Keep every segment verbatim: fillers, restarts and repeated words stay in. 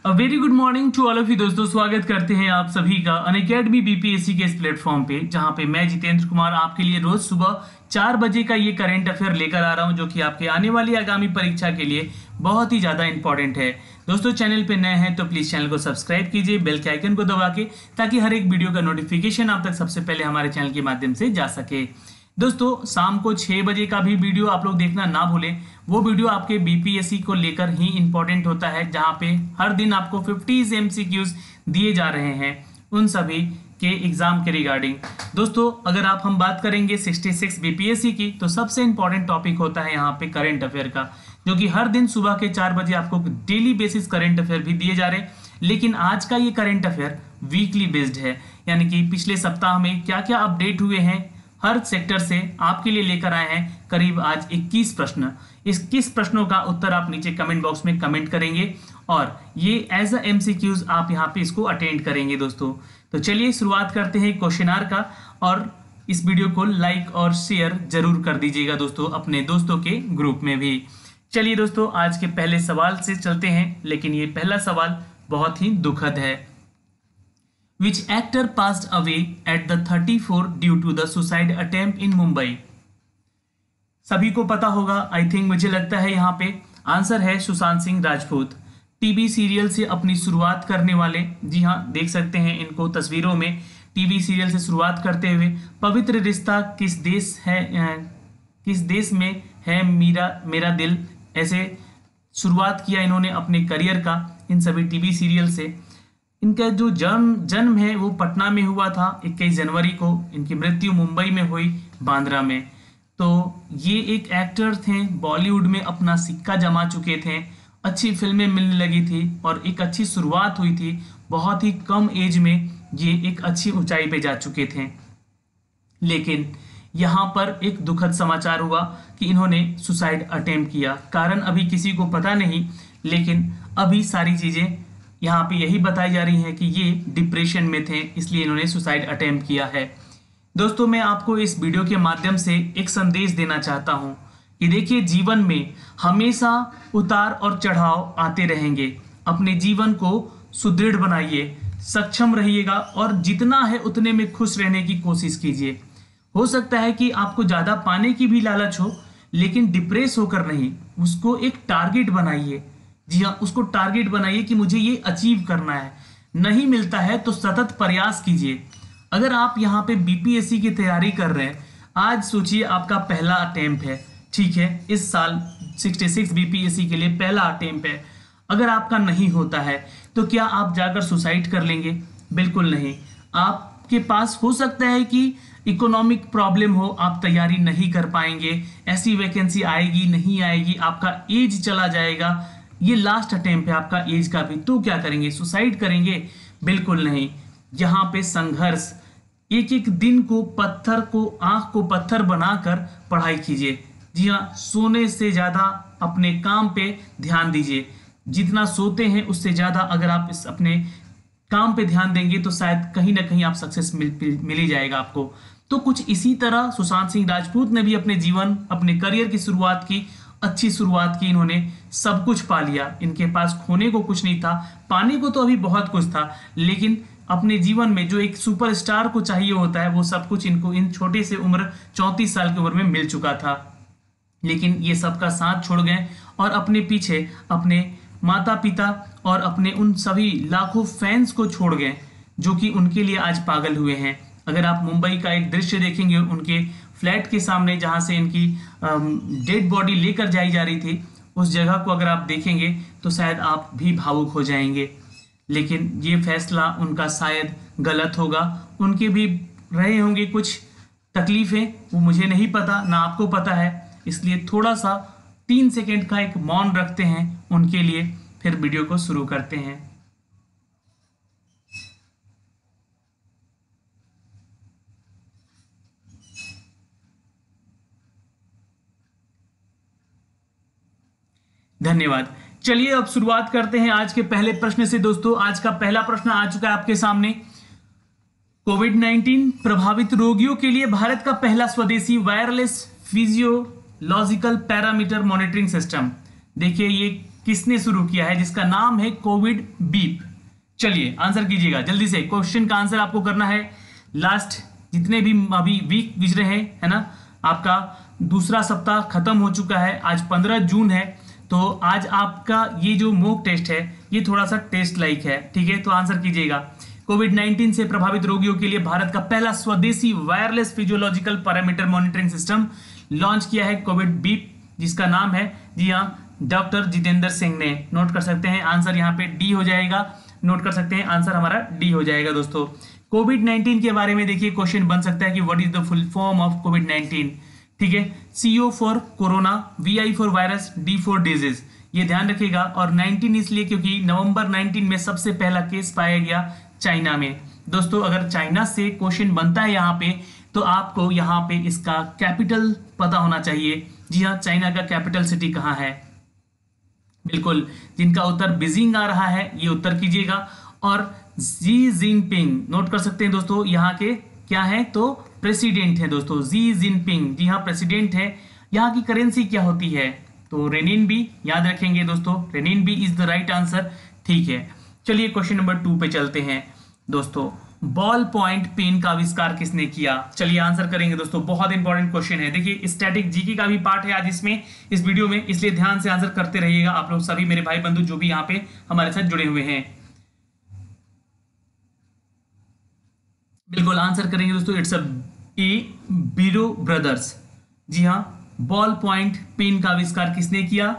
A very good morning to all of you दोस्तों, स्वागत करते हैं आप सभी का अनअकैडमी बीपीएससी के इस प्लेटफॉर्म पे, जहां पे मैं जितेंद्र कुमार आपके लिए रोज सुबह चार बजे का ये करंट अफेयर लेकर आ रहा हूं, जो कि आपके आने वाली आगामी परीक्षा के लिए बहुत ही ज़्यादा इंपॉर्टेंट है। दोस्तों, चैनल पे नए हैं तो प्लीज़ चैनल को सब्सक्राइब कीजिए, बेल के आइकन को दबा के, ताकि हर एक वीडियो का नोटिफिकेशन आप तक सबसे पहले हमारे चैनल के माध्यम से जा सके। दोस्तों, शाम को छः बजे का भी वीडियो आप लोग देखना ना भूलें। वो वीडियो आपके बीपीएससी को लेकर ही इंपॉर्टेंट होता है, जहां पे हर दिन आपको फिफ्टी एमसीक्यूज दिए जा रहे हैं उन सभी के एग्जाम के रिगार्डिंग। दोस्तों, अगर आप हम बात करेंगे छियासठ बीपीएससी की, तो सबसे इंपॉर्टेंट टॉपिक होता है यहाँ पे करंट अफेयर का, जो कि हर दिन सुबह के चार बजे आपको डेली बेसिस करंट अफेयर भी दिए जा रहे हैं। लेकिन आज का ये करंट अफेयर वीकली बेस्ड है, यानी कि पिछले सप्ताह में क्या क्या अपडेट हुए हैं हर सेक्टर से आपके लिए लेकर आए हैं करीब आज इक्कीस प्रश्न। इक्कीस प्रश्नों का उत्तर आप नीचे कमेंट बॉक्स में कमेंट करेंगे और ये एज अ एमसीक्यूज आप यहाँ पे इसको अटेंड करेंगे। दोस्तों, तो चलिए शुरुआत करते हैं क्वेश्चन का, और इस वीडियो को लाइक और शेयर जरूर कर दीजिएगा दोस्तों, अपने दोस्तों के ग्रुप में भी। चलिए दोस्तों, आज के पहले सवाल से चलते हैं, लेकिन ये पहला सवाल बहुत ही दुखद है। Which actor passed away at the thirty-four due to the suicide attempt in Mumbai? सभी को पता होगा, आई थिंक, मुझे लगता है यहाँ पे आंसर है सुशांत सिंह राजपूत। टीवी सीरियल से अपनी शुरुआत करने वाले, जी हाँ, देख सकते हैं इनको तस्वीरों में, टीवी सीरियल से शुरुआत करते हुए पवित्र रिश्ता, किस देश है, किस देश में है मेरा मेरा दिल, ऐसे शुरुआत किया इन्होंने अपने करियर का इन सभी टीवी सीरियल से। इनका जो जन्म जन्म है वो पटना में हुआ था इक्कीस जनवरी को। इनकी मृत्यु मुंबई में हुई, बांद्रा में। तो ये एक एक्टर थे, बॉलीवुड में अपना सिक्का जमा चुके थे, अच्छी फिल्में मिलने लगी थी और एक अच्छी शुरुआत हुई थी। बहुत ही कम एज में ये एक अच्छी ऊंचाई पे जा चुके थे। लेकिन यहाँ पर एक दुखद समाचार हुआ कि इन्होंने सुसाइड अटेम्प्ट किया। कारण अभी किसी को पता नहीं, लेकिन अभी सारी चीज़ें यहाँ पे यही बताई जा रही है कि ये डिप्रेशन में थे, इसलिए इन्होंने सुसाइड अटेम्प्ट किया है। दोस्तों, मैं आपको इस वीडियो के माध्यम से एक संदेश देना चाहता हूँ कि देखिए, जीवन में हमेशा उतार और चढ़ाव आते रहेंगे। अपने जीवन को सुदृढ़ बनाइए, सक्षम रहिएगा और जितना है उतने में खुश रहने की कोशिश कीजिए। हो सकता है कि आपको ज़्यादा पाने की भी लालच हो, लेकिन डिप्रेस होकर नहीं, उसको एक टारगेट बनाइए। जी हाँ, उसको टारगेट बनाइए कि मुझे ये अचीव करना है। नहीं मिलता है तो सतत प्रयास कीजिए। अगर आप यहाँ पे बीपीएससी की तैयारी कर रहे हैं, आज सोचिए आपका पहला अटेम्प्ट है, ठीक है, इस साल छियासठ बीपीएससी के लिए पहला अटेम्प्ट है। अगर आपका नहीं होता है तो क्या आप जाकर सुसाइड कर लेंगे? बिल्कुल नहीं। आपके पास हो सकता है कि इकोनॉमिक प्रॉब्लम हो, आप तैयारी नहीं कर पाएंगे, ऐसी वैकेंसी आएगी नहीं आएगी, आपका एज चला जाएगा, ये लास्ट अटेम्प्ट है आपका एज का भी, तो क्या करेंगे? सुसाइड करेंगे? बिल्कुल नहीं। यहाँ पे संघर्ष, एक एक दिन को पत्थर को आंख को पत्थर बनाकर पढ़ाई कीजिए। जी हाँ, सोने से ज़्यादा अपने काम पे ध्यान दीजिए। जितना सोते हैं उससे ज़्यादा अगर आप इस अपने काम पे ध्यान देंगे तो शायद कहीं ना कहीं आप सक्सेस मिल मिल ही जाएगा आपको। तो कुछ इसी तरह सुशांत सिंह राजपूत ने भी अपने जीवन, अपने करियर की शुरुआत की, अच्छी शुरुआत की। इन्होंने सब कुछ पा लिया, इनके पास खोने को कुछ नहीं था, पाने को तो अभी बहुत कुछ था, लेकिन अपने जीवन में जो एक सुपरस्टार को चाहिए होता है वो सब कुछ इनको इन छोटे से उम्र चौंतीस साल की उम्र में मिल चुका था। लेकिन ये सबका साथ छोड़ गए और अपने पीछे अपने माता पिता और अपने उन सभी लाखों फैंस को छोड़ गए, जो कि उनके लिए आज पागल हुए हैं। अगर आप मुंबई का एक दृश्य देखेंगे, उनके फ्लैट के सामने जहां से इनकी डेड बॉडी लेकर जाई जा रही थी, उस जगह को अगर आप देखेंगे तो शायद आप भी भावुक हो जाएंगे। लेकिन ये फैसला उनका शायद गलत होगा, उनके भी रहे होंगे कुछ तकलीफें, वो मुझे नहीं पता, ना आपको पता है। इसलिए थोड़ा सा तीन सेकेंड का एक मौन रखते हैं उनके लिए, फिर वीडियो को शुरू करते हैं। धन्यवाद। चलिए अब शुरुआत करते हैं आज के पहले प्रश्न से। दोस्तों, आज का पहला प्रश्न आ चुका है आपके सामने। कोविड नाइन्टीन प्रभावित रोगियों के लिए भारत का पहला स्वदेशी wireless physiological parameter monitoring system. देखिए, ये किसने शुरू किया है, जिसका नाम है कोविड बीप। चलिए आंसर कीजिएगा जल्दी से। क्वेश्चन का आंसर आपको करना है। लास्ट जितने भी अभी वीक गुजरे हैं, है ना, आपका दूसरा सप्ताह खत्म हो चुका है। आज पंद्रह जून है, तो आज आपका ये जो मॉक टेस्ट है ये थोड़ा सा टेस्ट लाइक है, ठीक है। तो आंसर कीजिएगा। कोविड नाइन्टीन से प्रभावित रोगियों के लिए भारत का पहला स्वदेशी wireless physiological parameter monitoring system launch किया है कोविड बीप, जिसका नाम है, जी हाँ, डॉक्टर जितेंद्र सिंह ने। नोट कर सकते हैं आंसर यहाँ पे डी हो जाएगा। नोट कर सकते हैं आंसर हमारा डी हो जाएगा दोस्तों। कोविड नाइन्टीन के बारे में देखिए क्वेश्चन बन सकता है कि what is the full form of covid nineteen, ठीक है। CO for corona, V I for virus, D for disease, ये ध्यान रखिएगा। और नाइन्टीन इसलिए क्योंकि नवंबर नाइन्टीन में सबसे पहला केस पाया गया चाइना में। दोस्तों अगर चाइना से क्वेश्चन बनता है यहाँ पे, तो आपको यहाँ पे इसका कैपिटल पता होना चाहिए। जी हाँ, चाइना का कैपिटल सिटी कहाँ है? बिल्कुल, जिनका उत्तर बीजिंग आ रहा है ये उत्तर कीजिएगा। और जी जिनपिंग, नोट कर सकते हैं दोस्तों, यहाँ के क्या है तो प्रेसिडेंट है दोस्तों, जी जिनपिंग, जी हाँ प्रेसिडेंट है। यहाँ की करेंसी क्या होती है तो रेनिनबी, याद रखेंगे दोस्तों, रेनिनबी इज द राइट आंसर, ठीक है। चलिए क्वेश्चन नंबर टू पे चलते हैं दोस्तों। बॉल पॉइंट पेन का आविष्कार किसने किया? चलिए आंसर करेंगे दोस्तों, बहुत इंपॉर्टेंट क्वेश्चन है। देखिए स्टैटिक जीके का भी पार्ट है आज इसमें, इस वीडियो में, इसलिए ध्यान से आंसर करते रहिएगा आप लोग सभी मेरे भाई बंधु जो भी यहाँ पे हमारे साथ जुड़े हुए हैं। बिल्कुल आंसर करेंगे दोस्तों, इट्स अ ए बीरो ब्रदर्स। जी हाँ, बॉल पॉइंट पेन का आविष्कार किसने किया?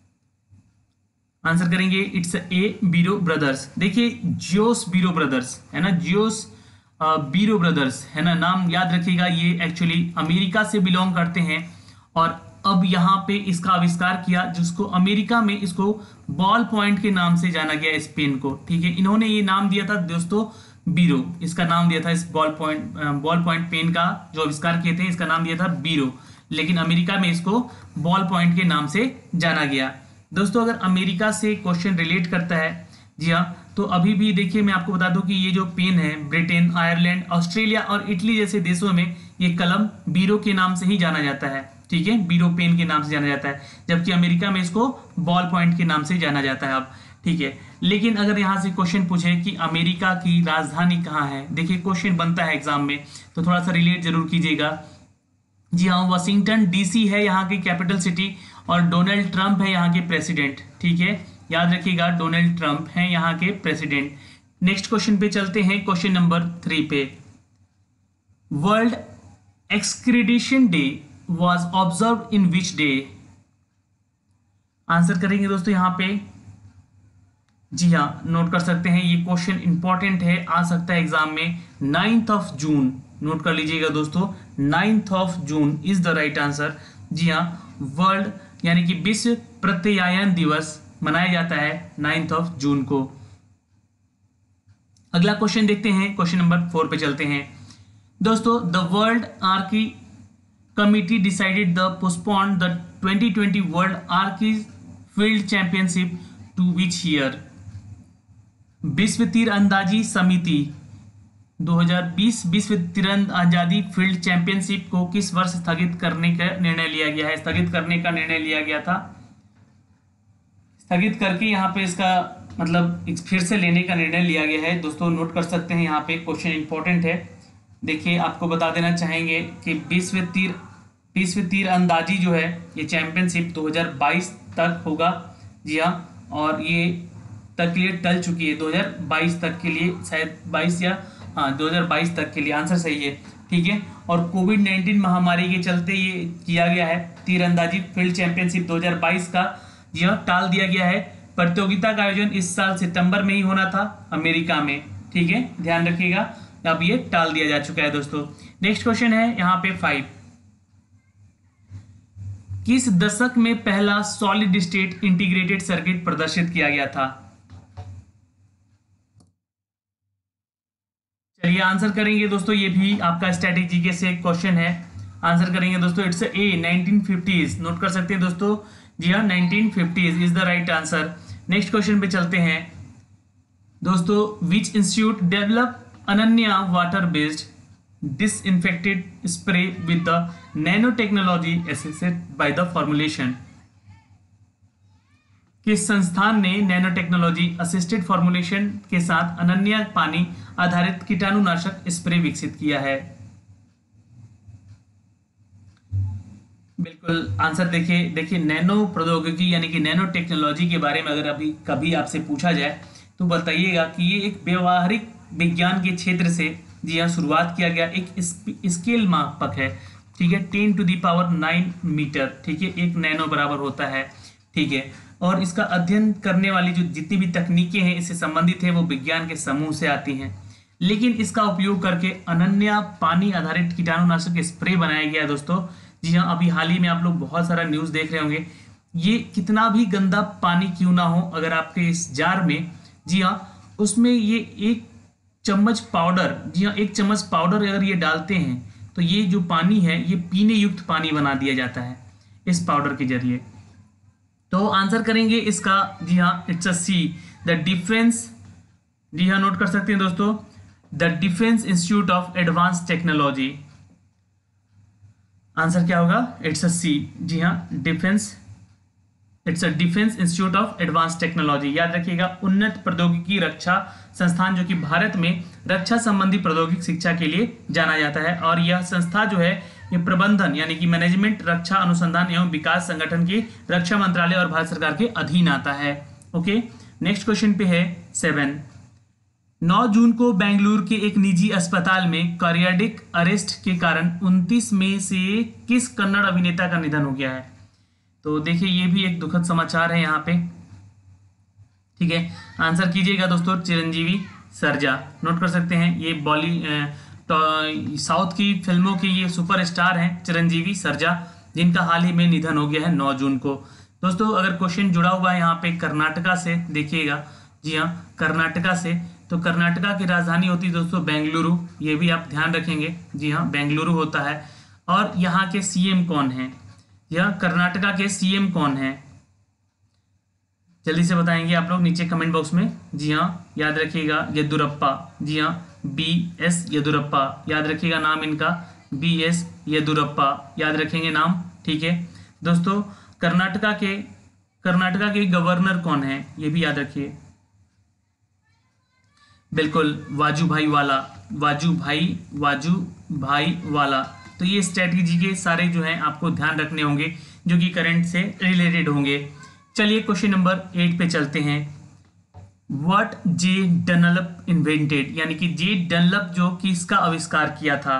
आंसर करेंगे इट्स ए बीरो ब्रदर्स। देखिए जियोस बीरो ब्रदर्स है ना, जियोस बीरो ब्रदर्स है ना, नाम याद रखिएगा। ये एक्चुअली अमेरिका से बिलोंग करते हैं और अब यहाँ पे इसका आविष्कार किया, जिसको अमेरिका में इसको बॉल पॉइंट के नाम से जाना गया इस पेन को, ठीक है। इन्होंने ये नाम दिया था दोस्तों बीरो, इसका नाम दिया था इस ball point ball point pen का जो आविष्कार किए थे, इसका नाम दिया था बीरो, लेकिन अमेरिका में इसको बॉल पॉइंट के नाम से जाना गया। दोस्तों अगर अमेरिका से क्वेश्चन रिलेट करता है, जी हाँ, तो अभी भी देखिए मैं आपको बता दूं कि ये जो पेन है ब्रिटेन, आयरलैंड, ऑस्ट्रेलिया और इटली जैसे देशों में ये कलम बीरो के नाम से ही जाना जाता है, ठीक है, बीरो पेन के नाम से जाना जाता है, जबकि अमेरिका में इसको बॉल पॉइंट के नाम से जाना जाता है अब, ठीक है। लेकिन अगर यहाँ से क्वेश्चन पूछे कि अमेरिका की राजधानी कहाँ है, देखिए क्वेश्चन बनता है एग्जाम में, तो थोड़ा सा रिलेट जरूर कीजिएगा। जी हाँ, वाशिंगटन डीसी है यहाँ की कैपिटल सिटी और डोनाल्ड ट्रंप है यहाँ के प्रेसिडेंट, ठीक है, याद रखिएगा डोनाल्ड ट्रंप हैं यहाँ के प्रेसिडेंट। नेक्स्ट क्वेश्चन पे चलते हैं, क्वेश्चन नंबर थ्री पे। World accreditation day was observe in which day? Answer करेंगे दोस्तों यहाँ पे। जी हाँ, नोट कर सकते हैं, ये क्वेश्चन इंपॉर्टेंट है, आ सकता है एग्जाम में। नाइन्थ ऑफ जून, नोट कर लीजिएगा दोस्तों, ninth of June is the right answer. जी हाँ, वर्ल्ड यानी कि विश्व प्रत्यायन दिवस मनाया जाता है नाइन्थ ऑफ जून को। अगला क्वेश्चन देखते हैं, क्वेश्चन नंबर फोर पे चलते हैं दोस्तों। The world Archie committee decided the postpone the twenty twenty world Archie field championship to which year? विश्व तीरंदाजी समिति दो हज़ार बीस विश्व तीरंदाजी फील्ड चैंपियनशिप को किस वर्ष स्थगित करने का निर्णय लिया गया है? स्थगित करने का निर्णय लिया गया था, स्थगित करके यहाँ पे इसका मतलब फिर से लेने का निर्णय लिया गया है दोस्तों। नोट कर सकते हैं, यहाँ पे क्वेश्चन इंपॉर्टेंट है। देखिए आपको बता देना चाहेंगे कि विश्व तीर विश्व तीरंदाजी जो है ये चैंपियनशिप दो हज़ार बाईस तक होगा। जी हाँ, और ये तक के लिए टल चुकी है, दो हज़ार बाईस तक के लिए, शायद बाईस या हाँ दो हज़ार बाईस तक के लिए, आंसर सही है, ठीक है। और कोविड नाइन्टीन महामारी के चलते ये किया गया है तीरंदाजी फील्ड चैंपियनशिप दो हज़ार बाईस का, यह टाल दिया गया है। प्रतियोगिता का आयोजन इस साल सितंबर में ही होना था अमेरिका में, ठीक है, ध्यान रखिएगा, अब ये टाल दिया जा चुका है दोस्तों। नेक्स्ट क्वेश्चन है यहाँ पे फाइव। किस दशक में पहला सॉलिड स्टेट इंटीग्रेटेड सर्किट प्रदर्शित किया गया था? चलिए आंसर करेंगे दोस्तों, ये भी आपका स्टैटिक जीके से क्वेश्चन है। आंसर करेंगे दोस्तों, इट्स ए नाइनटीन फिफ्टीज़, नोट कर सकते हैं दोस्तों। जी हाँ, nineteen fifties is the right answer. Next question पे चलते हैं दोस्तों। Which institute develop Ananya water based disinfected spray with the nanotechnology assisted by the formulation? किस संस्थान ने नैनो टेक्नोलॉजी असिस्टेड फॉर्मुलेशन के साथ अनन्य पानी आधारित कीटाणुनाशक स्प्रे विकसित किया है? बिल्कुल आंसर देखिए देखिए नैनो प्रौद्योगिकी यानी कि नैनो टेक्नोलॉजी के बारे में अगर अभी कभी आपसे पूछा जाए तो बताइएगा कि ये एक व्यवहारिक विज्ञान के क्षेत्र से जी हाँ शुरुआत किया गया एक स्केल मापक है, ठीक है, ten to the power nine metre, ठीक है, एक नैनो बराबर होता है, ठीक है, और इसका अध्ययन करने वाली जो जितनी भी तकनीकें हैं इससे संबंधित है वो विज्ञान के समूह से आती हैं, लेकिन इसका उपयोग करके अनन्य पानी आधारित कीटाणुनाशक स्प्रे बनाया गया है दोस्तों। जी हाँ, अभी हाल ही में आप लोग बहुत सारा न्यूज़ देख रहे होंगे, ये कितना भी गंदा पानी क्यों ना हो, अगर आपके इस जार में जी हाँ उसमें ये एक चम्मच पाउडर, जी हाँ एक चम्मच पाउडर अगर ये डालते हैं तो ये जो पानी है ये पीने युक्त पानी बना दिया जाता है इस पाउडर के जरिए। तो आंसर करेंगे इसका जी हाँ it's a C, the defence, जी हाँ नोट कर सकते हैं दोस्तों, the defence institute of advance technology. Answer क्या होगा? इट्स अ सी, जी हाँ defence, it's a defence institute of advance technology. याद रखिएगा उन्नत प्रौद्योगिकी रक्षा संस्थान जो कि भारत में रक्षा संबंधी प्रौद्योगिक शिक्षा के लिए जाना जाता है, और यह संस्था जो है ये प्रबंधन यानी कि मैनेजमेंट रक्षा अनुसंधान एवं विकास संगठन के रक्षा मंत्रालय और भारत सरकार के अधीन आता है। ओके, नेक्स्ट क्वेश्चन पे है सेवन। नौ जून को बेंगलुरु के एक निजी अस्पताल में कार्डियक अरेस्ट के कारण उनतीस मई से किस कन्नड़ अभिनेता का निधन हो गया है? तो देखिए ये भी एक दुखद समाचार है यहाँ पे, ठीक है, आंसर कीजिएगा दोस्तों चिरंजीवी सरजा। नोट कर सकते हैं ये बॉली तो साउथ की फिल्मों के ये सुपरस्टार हैं चिरंजीवी सरजा, जिनका हाल ही में निधन हो गया है नौ जून को। दोस्तों अगर क्वेश्चन जुड़ा हुआ है यहाँ पे कर्नाटका से, देखिएगा जी हाँ कर्नाटका से, तो कर्नाटका की राजधानी होती है दोस्तों बेंगलुरु, ये भी आप ध्यान रखेंगे, जी हाँ बेंगलुरु होता है। और यहाँ के सीएम कौन है? यह कर्नाटका के सीएम कौन है? जल्दी से बताएंगे आप लोग नीचे कमेंट बॉक्स में। जी हाँ याद रखिएगा येदुरप्पा, जी हाँ बी एस येदुरप्पा, याद रखिएगा नाम इनका बी एस येदुरप्पा, याद रखेंगे नाम, ठीक है दोस्तों। कर्नाटका के कर्नाटका के गवर्नर कौन है ये भी याद रखिए, बिल्कुल वाजूभाई वाला, वाजूभाई वाजूभाई वाला। तो ये स्ट्रेटजी के सारे जो हैं आपको ध्यान रखने होंगे जो कि करंट से रिलेटेड होंगे। चलिए क्वेश्चन नंबर एट पे चलते हैं। व्हाट जे डनलप इन्वेंटेड, यानी कि जे डनलप जो कि इसका आविष्कार किया था?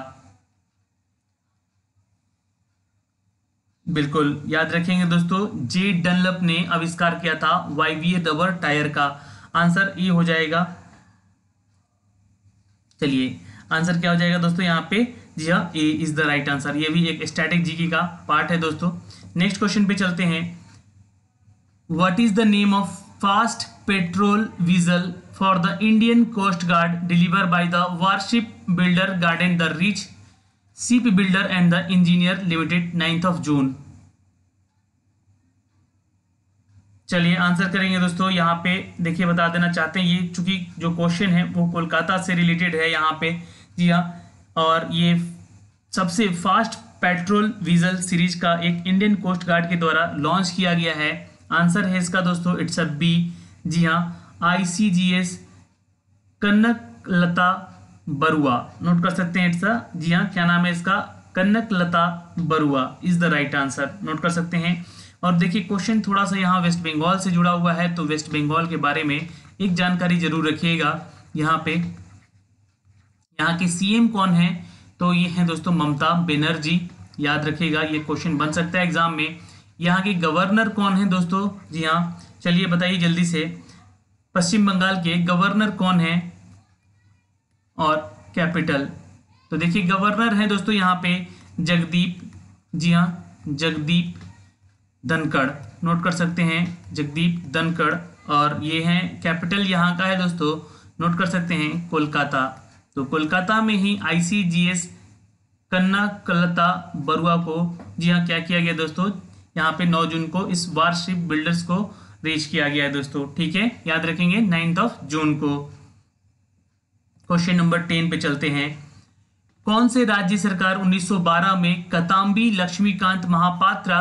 बिल्कुल याद रखेंगे दोस्तों, जे डनलप ने आविष्कार किया था वायवीय रबर टायर का। आंसर ए हो जाएगा। चलिए आंसर क्या हो जाएगा दोस्तों यहाँ पे? जी हाँ A is the right answer. ये भी एक स्टैटिक जीके का पार्ट है दोस्तों। नेक्स्ट क्वेश्चन पे चलते हैं। What is the name of fast patrol vessel for the Indian coast guard deliver by the warship builder garden the reach ship builder and the engineer limited ninth of June? चलिए answer करेंगे दोस्तों यहाँ पे। देखिए बता देना चाहते हैं ये चूंकि जो क्वेश्चन है वो कोलकाता से रिलेटेड है यहाँ पे, जी हाँ, और ये सबसे फास्ट पेट्रोल विजल सीरीज का एक इंडियन कोस्ट गार्ड के द्वारा लॉन्च किया गया है। आंसर है इसका दोस्तों इट्स अ बी, जी हाँ आईसीजीएस कनकलता बरुआ। नोट कर सकते हैं इट्स अ, जी हाँ क्या नाम है इसका? Kanaklata Barua is the right answer. Note कर सकते हैं। और देखिए क्वेश्चन थोड़ा सा यहाँ वेस्ट बंगाल से जुड़ा हुआ है, तो वेस्ट बंगाल के बारे में एक जानकारी जरूर रखिएगा। यहाँ पे यहाँ के सीएम कौन है? तो ये है दोस्तों ममता बनर्जी, याद रखिएगा ये क्वेश्चन बन सकता है एग्जाम में। यहाँ के गवर्नर कौन है दोस्तों? जी हाँ चलिए बताइए जल्दी से, पश्चिम बंगाल के गवर्नर कौन है और कैपिटल? तो देखिए गवर्नर है दोस्तों यहाँ पे जगदीप, जी हाँ जगदीप धनखड़। नोट कर सकते हैं जगदीप धनखड़। और ये है कैपिटल यहाँ का है दोस्तों, नोट कर सकते हैं कोलकाता। तो कोलकाता में ही आईसीजीएस कन्नाकलता बरुआ को, जी हाँ क्या किया गया दोस्तों, यहाँ पे नौ जून को इस वारशिप बिल्डर्स को रीच किया गया है दोस्तों, ठीक है याद रखेंगे नाइन्थ ऑफ जून को। क्वेश्चन नंबर टेन पे चलते हैं। कौन से राज्य सरकार उन्नीस सौ बारह में कताम्बी लक्ष्मीकांत महापात्रा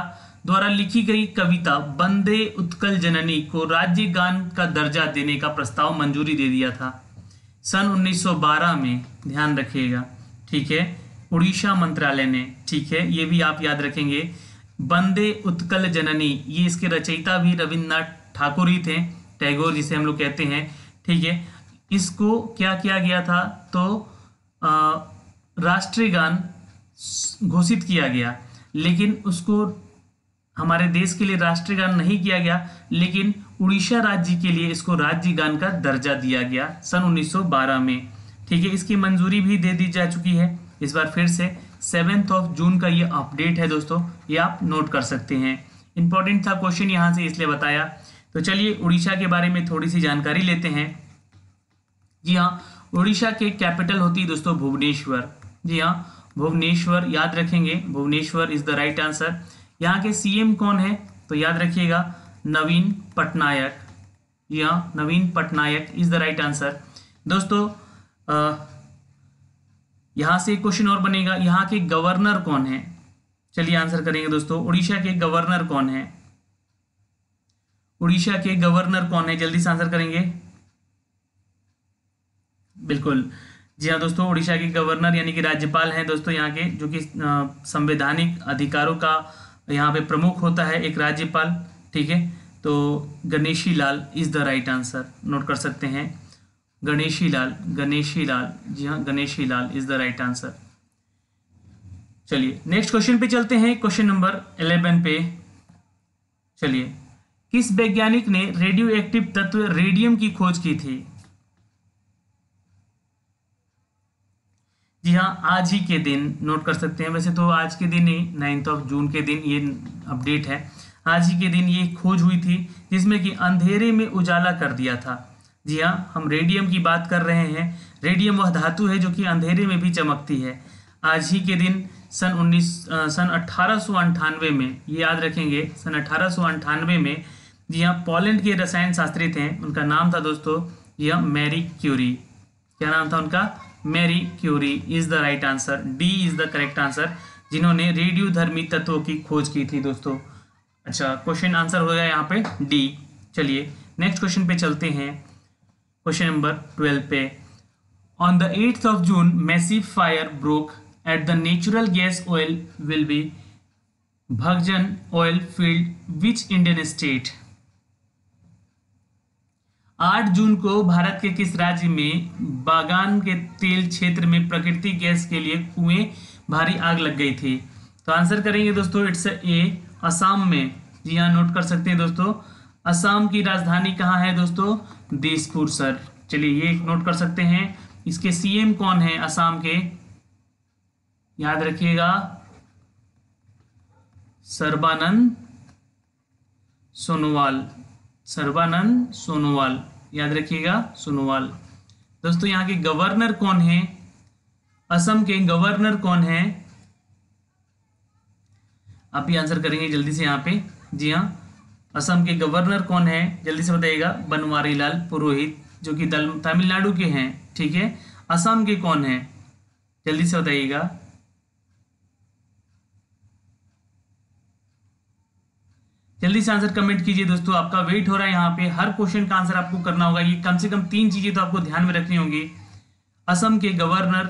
द्वारा लिखी गई कविता वंदे उत्कल जननी को राज्य गान का दर्जा देने का प्रस्ताव मंजूरी दे दिया था? सन उन्नीस सौ बारह में, ध्यान रखिएगा, ठीक है, उड़ीसा मंत्रालय ने, ठीक है, ये भी आप याद रखेंगे। वंदे उत्कल जननी, ये इसके रचयिता भी रविन्द्रनाथ ठाकुर ही थे, टैगोर जिसे हम लोग कहते हैं, ठीक है। इसको क्या किया गया था? तो राष्ट्रीय गान घोषित किया गया, लेकिन उसको हमारे देश के लिए राष्ट्रीय गान नहीं किया गया, लेकिन उड़ीसा राज्य के लिए इसको राज्य गान का दर्जा दिया गया सन उन्नीस सौ बारह में, ठीक है। इसकी मंजूरी भी दे दी जा चुकी है। इस बार फिर से सेवेंथ ऑफ जून का ये अपडेट है दोस्तों, ये आप नोट कर सकते हैं। इंपॉर्टेंट था क्वेश्चन यहाँ से, इसलिए बताया। तो चलिए उड़ीसा के बारे में थोड़ी सी जानकारी लेते हैं। जी हाँ, उड़ीसा के कैपिटल होती है दोस्तों भुवनेश्वर। जी हाँ, भुवनेश्वर याद रखेंगे, Bhubaneswar is the right answer. यहाँ के सीएम कौन है? तो याद रखिएगा नवीन पटनायक। जी हाँ, Naveen Patnaik is the right answer. दोस्तों यहाँ से क्वेश्चन और बनेगा, यहाँ के गवर्नर कौन है? चलिए आंसर करेंगे दोस्तों, उड़ीसा के गवर्नर कौन है? उड़ीसा के गवर्नर कौन है? जल्दी से आंसर करेंगे। बिल्कुल, जी हाँ दोस्तों, उड़ीसा के गवर्नर यानी कि राज्यपाल हैं दोस्तों यहाँ के, जो कि संवैधानिक अधिकारों का यहाँ पे प्रमुख होता है एक राज्यपाल, ठीक है। तो Ganeshi Lal is the right answer, note कर सकते हैं, गणेशी लाल, गणेशी लाल, जी हाँ, Ganeshi Lal is the right answer. चलिए नेक्स्ट क्वेश्चन पे चलते हैं, क्वेश्चन नंबर इलेवन पे। चलिए, किस वैज्ञानिक ने रेडियो एक्टिव तत्व रेडियम की खोज की थी? जी हाँ, आज ही के दिन, नोट कर सकते हैं, वैसे तो आज के दिन ही नाइन्थ ऑफ जून के दिन ये अपडेट है। आज ही के दिन ये खोज हुई थी जिसमें कि अंधेरे में उजाला कर दिया था। जी हाँ, हम रेडियम की बात कर रहे हैं। रेडियम वह धातु है जो कि अंधेरे में भी चमकती है। आज ही के दिन सन उन्नीस सन अट्ठारह सौ अंठानवे में, ये याद रखेंगे, सन अट्ठारह सौ अंठानवे में, जी हाँ, पोलैंड के रसायन शास्त्री थे, उनका नाम था दोस्तों यह मैरी क्यूरी। क्या नाम था उनका? Marie Curie is the right answer. D is the correct answer, जिन्होंने रेडियोधर्मी तत्वों की खोज की थी दोस्तों। अच्छा, क्वेश्चन आंसर हो गया यहाँ पे डी। चलिए नेक्स्ट क्वेश्चन पे चलते हैं, क्वेश्चन नंबर ट्वेल्व पे। On the eighth of June massive fire broke at the natural gas oil will be Baghjan oil field which Indian state? आठ जून को भारत के किस राज्य में बागान के तेल क्षेत्र में प्राकृतिक गैस के लिए कुएं भारी आग लग गई थी? तो आंसर करेंगे दोस्तों, इट्स ए असम में। जी हाँ, नोट कर सकते हैं दोस्तों, असम की राजधानी कहाँ है दोस्तों? दिसपुर सर। चलिए ये नोट कर सकते हैं। इसके सीएम कौन है असम के? याद रखिएगा, सर्बानंद सोनोवाल, सर्बानंद सोनोवाल, याद रखिएगा, सोनोवाल। दोस्तों यहाँ के गवर्नर कौन है? असम के गवर्नर कौन है? आप ही आंसर करेंगे जल्दी से यहाँ पे। जी हाँ, असम के गवर्नर कौन है? जल्दी से बताइएगा। बनवारी लाल पुरोहित, जो कि तमिलनाडु के हैं, ठीक है। असम के कौन है? जल्दी से बताइएगा। जल्दी से आंसर कमेंट कीजिए दोस्तों, आपका वेट हो रहा है यहाँ पे। हर क्वेश्चन का आंसर आपको करना होगा। ये कम से कम तीन चीजें तो आपको ध्यान में रखनी होंगी। असम के गवर्नर,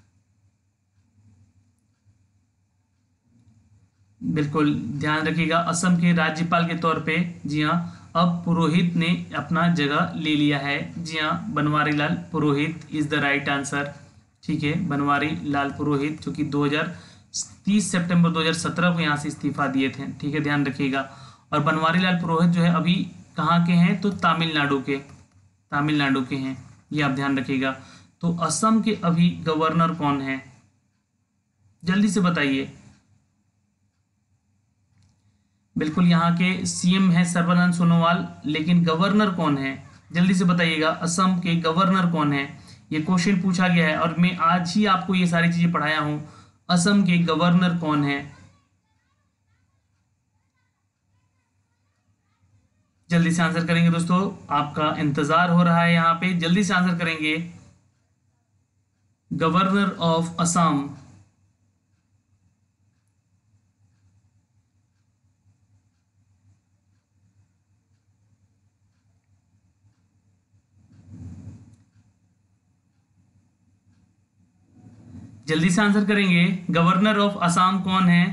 बिल्कुल ध्यान रखिएगा, असम के राज्यपाल के तौर पे, जी हाँ, अब पुरोहित ने अपना जगह ले लिया है। जी हाँ, Banwari Lal Purohit is the right answer, ठीक है। बनवारी लाल पुरोहित, जो कि दो हज़ार तीस सितंबर दो हज़ार सत्रह को यहाँ से इस्तीफा दिए थे, ठीक है, ध्यान रखिएगा। और बनवारी लाल पुरोहित जो है अभी कहाँ के हैं? तो तमिलनाडु के, तमिलनाडु के हैं, ये आप ध्यान रखिएगा। तो असम के अभी गवर्नर कौन है? जल्दी से बताइए। बिल्कुल, यहाँ के सीएम है सर्बानंद सोनोवाल, लेकिन गवर्नर कौन है? जल्दी से बताइएगा, असम के गवर्नर कौन है? ये क्वेश्चन पूछा गया है और मैं आज ही आपको ये सारी चीजें पढ़ाया हूं। असम के गवर्नर कौन है? जल्दी से आंसर करेंगे दोस्तों, आपका इंतजार हो रहा है यहाँ पे। जल्दी से आंसर करेंगे। गवर्नर ऑफ असम, जल्दी से आंसर करेंगे। गवर्नर ऑफ असम कौन है?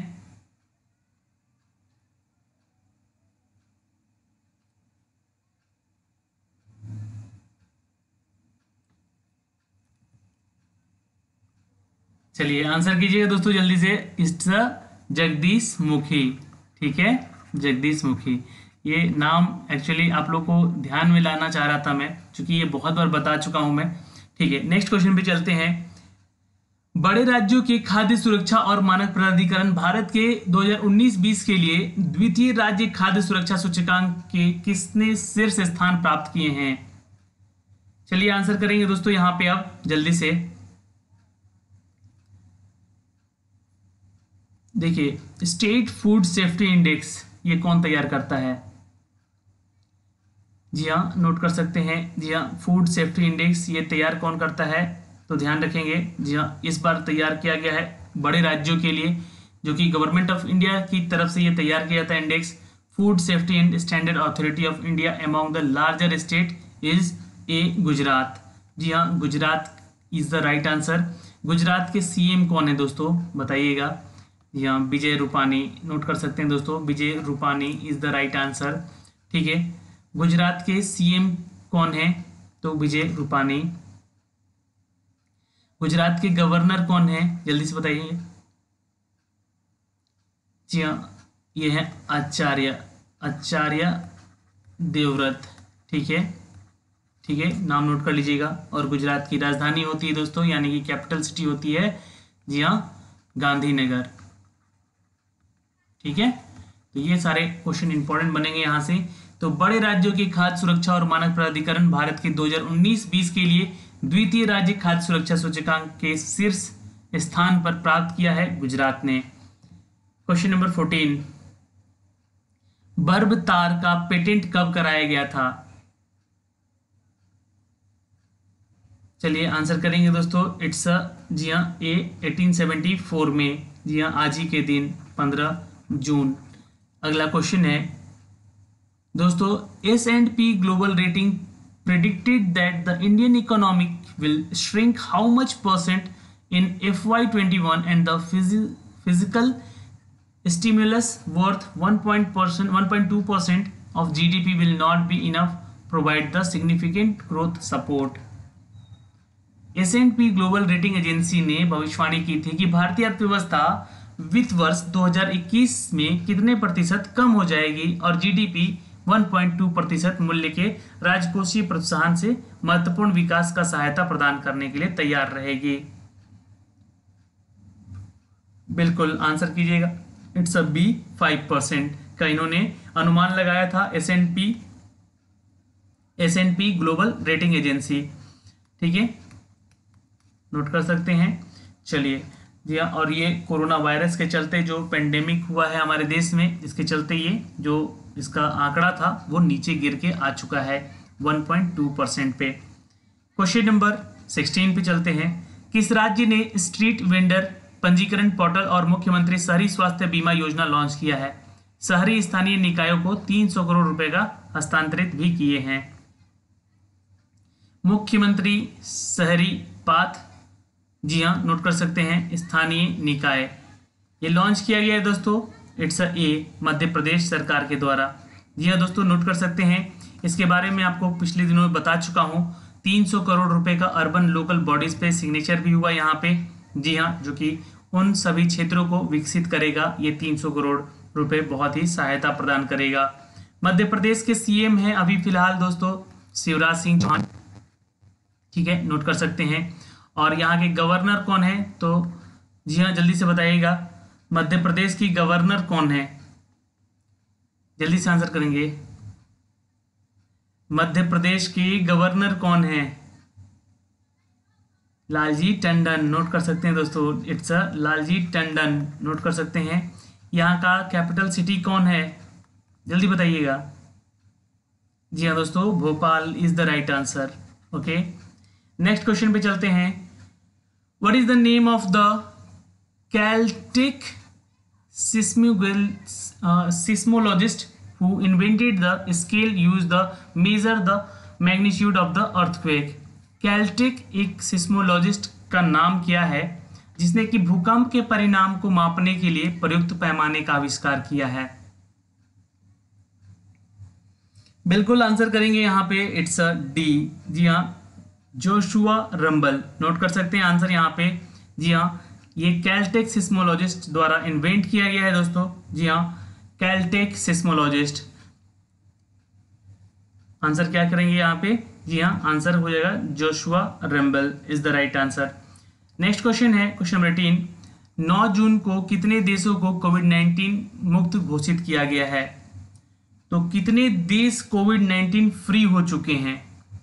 चलिए आंसर कीजिएगा दोस्तों जल्दी से। इट्स जगदीश मुखी। ठीक है, जगदीश मुखी। ये नाम एक्चुअली आप लोग को ध्यान में लाना चाह रहा था मैं, क्योंकि ये बहुत बार बता चुका हूं मैं। ठीक है, नेक्स्ट क्वेश्चन पे चलते हैं। बड़े राज्यों के खाद्य सुरक्षा और मानक प्राधिकरण भारत के दो हज़ार उन्नीस बीस के लिए द्वितीय राज्य खाद्य सुरक्षा सूचकांक के किसने शीर्ष स्थान प्राप्त किए हैं? चलिए आंसर करेंगे दोस्तों यहां पे अब जल्दी से। देखिए, स्टेट फूड सेफ्टी इंडेक्स ये कौन तैयार करता है? जी हाँ, नोट कर सकते हैं। जी हाँ, फूड सेफ्टी इंडेक्स ये तैयार कौन करता है? तो ध्यान रखेंगे। जी हाँ, इस बार तैयार किया गया है बड़े राज्यों के लिए, जो कि गवर्नमेंट ऑफ इंडिया की तरफ से ये तैयार किया जाता है index. Food safety and standard authority of India among the larger state is A Gujarat. जी हाँ, Gujarat is the right answer. Gujarat के सीएम कौन है दोस्तों, बताइएगा। यहाँ विजय रूपानी, नोट कर सकते हैं दोस्तों, Vijay Rupani is the right answer. ठीक है, गुजरात के सीएम कौन है? तो विजय रूपानी। गुजरात के गवर्नर कौन है, जल्दी से बताइए। जी हाँ, ये है आचार्य आचार्य देवव्रत। ठीक है, ठीक है, नाम नोट कर लीजिएगा। और गुजरात की राजधानी होती है दोस्तों, यानी कि कैपिटल सिटी होती है, जी हाँ, गांधीनगर। ठीक है, तो ये सारे क्वेश्चन इंपॉर्टेंट बनेंगे यहां से। तो बड़े राज्यों की खाद्य सुरक्षा और मानक प्राधिकरण भारत के दो हज़ार उन्नीस बीस के लिए द्वितीय राज्य खाद्य सुरक्षा सूचकांक के शीर्ष स्थान पर प्राप्त किया है गुजरात ने। क्वेश्चन नंबर फोर्टीन, बर्ब तार का पेटेंट कब कराया गया था? चलिए आंसर करेंगे दोस्तों। इट्स जी हाँ, ए अठारह सौ चौहत्तर में। जी हाँ, आज ही के दिन पंद्रह जून। अगला क्वेश्चन है दोस्तों, S and P global rating predicted that the Indian economic will shrink how much percent in F Y twenty-one and the phys- physical stimulus worth one point percent one point two percent of G D P will not be enough provide the significant growth support। S and P global rating agency ने भविष्यवाणी की थी कि भारतीय अर्थव्यवस्था वित्त वर्ष दो हज़ार इक्कीस में कितने प्रतिशत कम हो जाएगी और जीडीपी एक पॉइंट दो प्रतिशत मूल्य के राजकोषीय प्रोत्साहन से महत्वपूर्ण विकास का सहायता प्रदान करने के लिए तैयार रहेगी। बिल्कुल आंसर कीजिएगा। It's a B five percent का इन्होंने अनुमान लगाया था S and P S and P global rating agency. ठीक है, नोट कर सकते हैं। चलिए जी हाँ, और ये कोरोना वायरस के चलते जो पेंडेमिक हुआ है हमारे देश में, इसके चलते ये जो इसका आंकड़ा था वो नीचे गिर के आ चुका है एक पॉइंट दो परसेंट पे। क्वेश्चन नंबर सोलह पे चलते हैं। किस राज्य ने स्ट्रीट वेंडर पंजीकरण पोर्टल और मुख्यमंत्री शहरी स्वास्थ्य बीमा योजना लॉन्च किया है? शहरी स्थानीय निकायों को तीन सौ करोड़ रुपए का हस्तांतरित भी किए हैं। मुख्यमंत्री शहरी पाथ, जी हाँ, नोट कर सकते हैं, स्थानीय निकाय, ये लॉन्च किया गया है दोस्तों। इट्स अ ए मध्य प्रदेश सरकार के द्वारा। जी हाँ दोस्तों, नोट कर सकते हैं। इसके बारे में आपको पिछले दिनों में बता चुका हूँ। तीन सौ करोड़ रुपए का अर्बन लोकल बॉडीज पे सिग्नेचर भी हुआ यहाँ पे। जी हाँ, जो कि उन सभी क्षेत्रों को विकसित करेगा। ये तीन सौ करोड़ रुपए बहुत ही सहायता प्रदान करेगा। मध्य प्रदेश के सीएम हैं अभी फिलहाल दोस्तों शिवराज सिंह चौहान। ठीक है, नोट कर सकते हैं। और यहाँ के गवर्नर कौन है? तो जी हाँ, जल्दी से बताइएगा, मध्य प्रदेश की गवर्नर कौन है? जल्दी से आंसर करेंगे। मध्य प्रदेश की गवर्नर कौन है? लालजी टंडन, नोट कर सकते हैं दोस्तों। इट्स अ लालजी टंडन, नोट कर सकते हैं। यहाँ का कैपिटल सिटी कौन है? जल्दी बताइएगा। जी हाँ दोस्तों, Bhopal is the right answer. Okay, next question पे चलते हैं। What is the name of the Caltech seismologist who invented the scale used to measure the magnitude of the earthquake? Caltech एक सिस्मोलॉजिस्ट का नाम क्या है जिसने कि भूकंप के परिणाम को मापने के लिए प्रयुक्त पैमाने का आविष्कार किया है? बिल्कुल आंसर करेंगे यहाँ पे, इट्स अ डी। जी हाँ, जोशुआ रंबल। नोट कर सकते हैं आंसर यहाँ पे। जी हाँ, ये कैलटेक सिस्मोलॉजिस्ट द्वारा इन्वेंट किया गया है दोस्तों। जी हाँ, कैलटेक सिस्मोलॉजिस्ट। आंसर क्या करेंगे यहाँ पे? जी हाँ, आंसर हो जाएगा Joshua Rumble is the right answer. Next question है क्वेश्चन नंबर एटीन। नौ जून को कितने देशों को कोविड नाइन्टीन मुक्त घोषित किया गया है? तो कितने देश कोविड नाइन्टीन फ्री हो चुके हैं?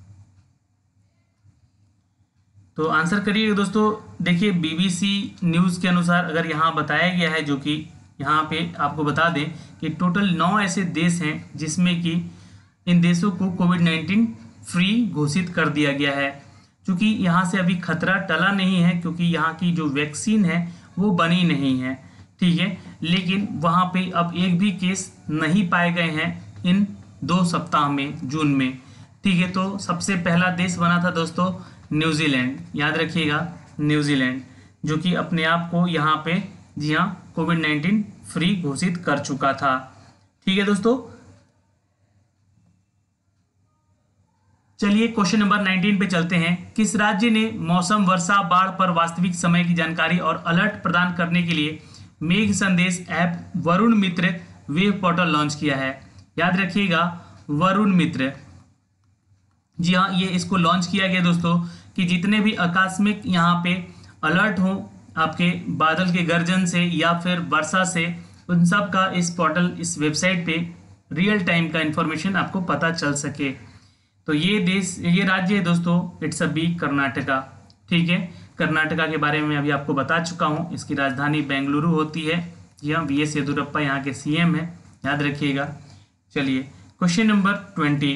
तो आंसर करिएगा दोस्तों। देखिए, बीबीसी न्यूज़ के अनुसार अगर यहाँ बताया गया है, जो कि यहाँ पे आपको बता दें कि टोटल नौ ऐसे देश हैं जिसमें कि इन देशों को कोविड नाइन्टीन फ्री घोषित कर दिया गया है। क्योंकि यहाँ से अभी खतरा टला नहीं है, क्योंकि यहाँ की जो वैक्सीन है वो बनी नहीं है, ठीक है। लेकिन वहाँ पे अब एक भी केस नहीं पाए गए हैं इन दो सप्ताह में, जून में, ठीक है। तो सबसे पहला देश बना था दोस्तों न्यूजीलैंड, याद रखिएगा, न्यूजीलैंड, जो कि अपने आप को यहाँ पे, जी हाँ, कोविड नाइन्टीन फ्री घोषित कर चुका था, ठीक है दोस्तों। चलिए क्वेश्चन नंबर नाइनटीन पे चलते हैं। किस राज्य ने मौसम, वर्षा, बाढ़ पर वास्तविक समय की जानकारी और अलर्ट प्रदान करने के लिए Megh Sandesh app Varun Mitra web portal launch किया है? याद रखिएगा, वरुण मित्र। जी हाँ, ये इसको लॉन्च किया गया दोस्तों कि जितने भी आकस्मिक यहाँ पे अलर्ट हो आपके बादल के गर्जन से या फिर वर्षा से, उन सब का इस पोर्टल, इस वेबसाइट पे रियल टाइम का इंफॉर्मेशन आपको पता चल सके। तो ये देश, ये राज्य है दोस्तों, इट्स अ बी कर्नाटका, ठीक है। कर्नाटका के बारे में अभी आपको बता चुका हूँ। इसकी राजधानी बेंगलुरु होती है। जी हाँ, वी एस येदियुरप्पा यहाँ के सीएम है, याद रखिएगा। चलिए क्वेश्चन नंबर ट्वेंटी।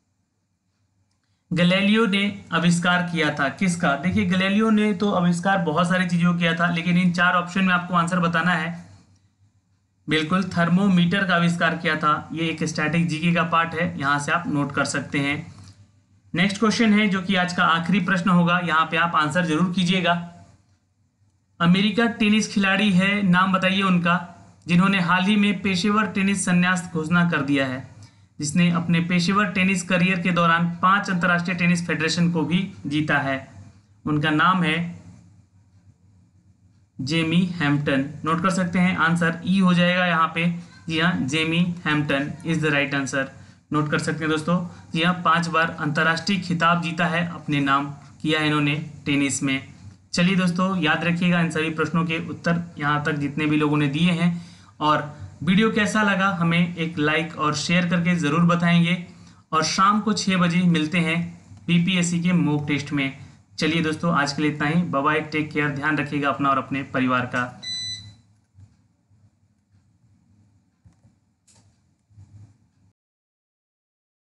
गैलीलियो ने आविष्कार किया था किसका? देखिए, गैलीलियो ने तो आविष्कार बहुत सारी चीजों किया था, लेकिन इन चार ऑप्शन में आपको आंसर बताना है। बिल्कुल, थर्मोमीटर का आविष्कार किया था। ये एक स्टैटिक जीके का पार्ट है, यहाँ से आप नोट कर सकते हैं। नेक्स्ट क्वेश्चन है, जो कि आज का आखिरी प्रश्न होगा, यहाँ पे आप आंसर जरूर कीजिएगा। अमेरिका टेनिस खिलाड़ी है, नाम बताइए उनका, जिन्होंने हाल ही में पेशेवर टेनिस संन्यास घोषणा कर दिया है, जिसने अपने पेशेवर टेनिस करियर के दौरान पांच अंतर्राष्ट्रीय टेनिस फेडरेशन को भी जीता है। उनका नाम है जेमी हैम्पटन। नोट कर सकते हैं, आंसर ई हो जाएगा यहाँ पे। जी हाँ, Jamie Hampton is the right answer. Note कर सकते हैं दोस्तों। जी हाँ, पांच बार अंतर्राष्ट्रीय खिताब जीता है, अपने नाम किया है इन्होंने टेनिस में। चलिए दोस्तों, याद रखिएगा इन सभी प्रश्नों के उत्तर यहाँ तक जितने भी लोगों ने दिए हैं। और वीडियो कैसा लगा हमें एक लाइक और शेयर करके ज़रूर बताएंगे। और शाम को छः बजे मिलते हैं बीपीएससी के मॉक टेस्ट में। चलिए दोस्तों, आज के लिए इतना ही। बाय बाय, टेक केयर, ध्यान रखिएगा अपना और अपने परिवार का।